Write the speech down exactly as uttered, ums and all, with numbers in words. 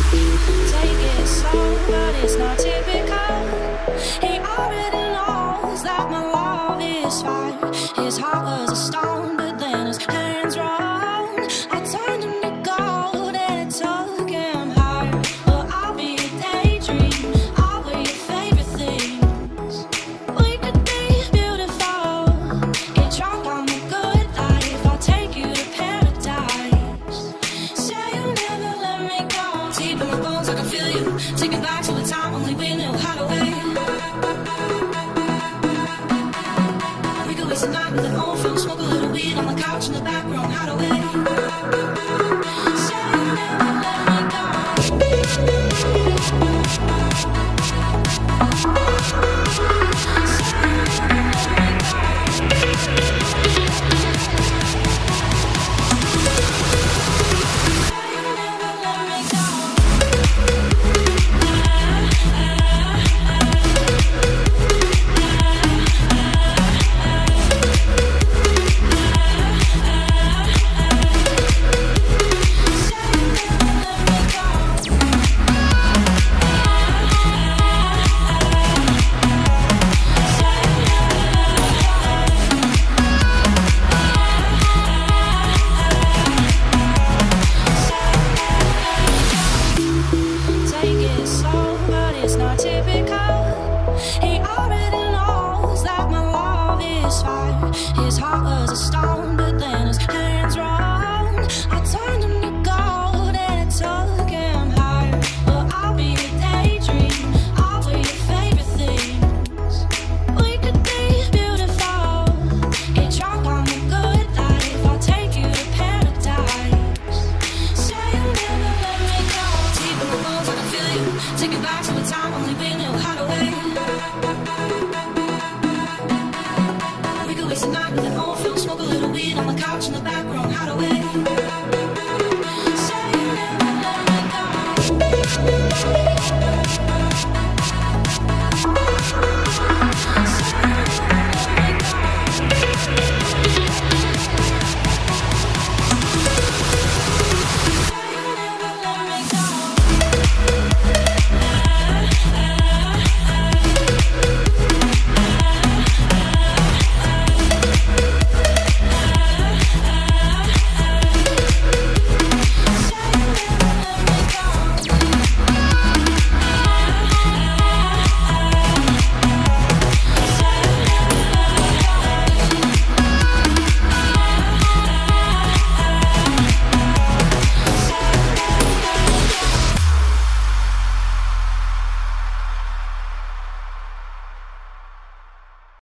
Take it slow, but it's not typical. He already knows that my love is fire. His heart was a stone, but then his hands were on. I turned him to gold and it took him higher. Well, I'll be a daydream, I'll be your favorite things. We could be beautiful, get drunk on the good life. I'll take you to paradise. Say you'll never let me go. Deep in my bones, I can feel you. Take me back to a time only we knew how to wait. We could waste a night with an old film, smoke a little weed on the couch in the back room, how to wait. Say you'll never let me go. It's not typical. He already knows that my love is fire. His heart was a stone, but then his hands were on. I turned him to gold and it took him higher. Well, I'll be a daydream, I'll be your favorite things. We could be beautiful, get drunk on the good life. I'll take you to paradise. Say you'll never let me go. Deep in the bones, I can feel you. Take it back to a time only we